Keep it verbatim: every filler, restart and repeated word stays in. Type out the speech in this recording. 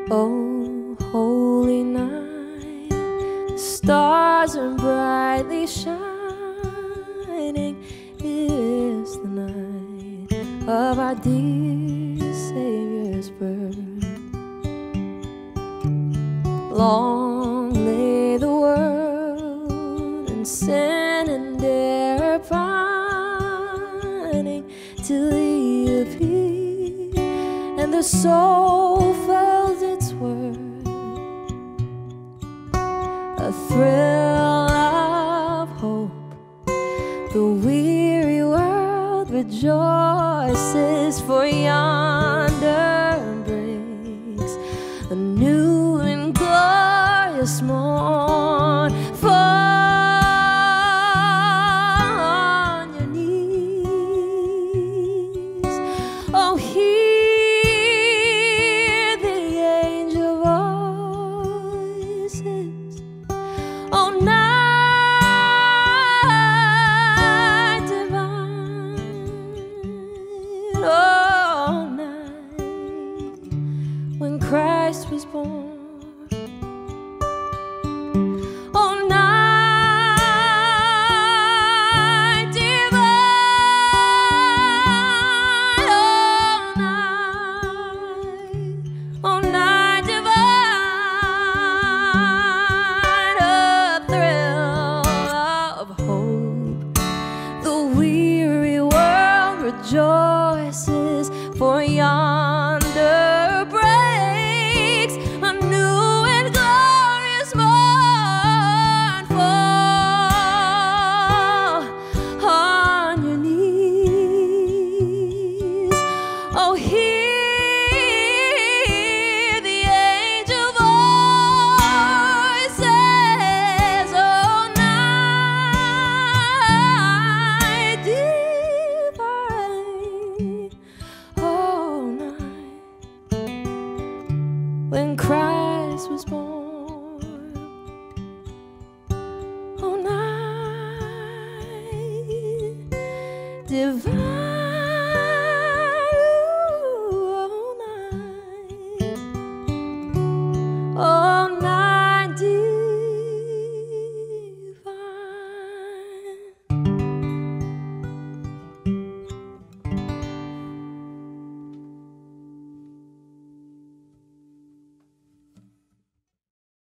Oh, holy night, the stars are brightly shining. It is the night of our dear Savior's birth. Long lay the world in sin and error pining, till He appeared and the soul felt its worth. A thrill of hope, the weary world rejoices, for yonder breaks a new and glorious morn. Fall on your knees, oh, hear the angel voices. Oh, night divine, oh, night when Christ was born. Oh, night divine, oh, night, oh, night divine, a thrill of hope. The weary world rejoices, for yonder breaks a new and glorious morn. Fall on your knees, oh, hear the angel voices. Oh, night divine, oh, night when Christ was born. Oh, night divine.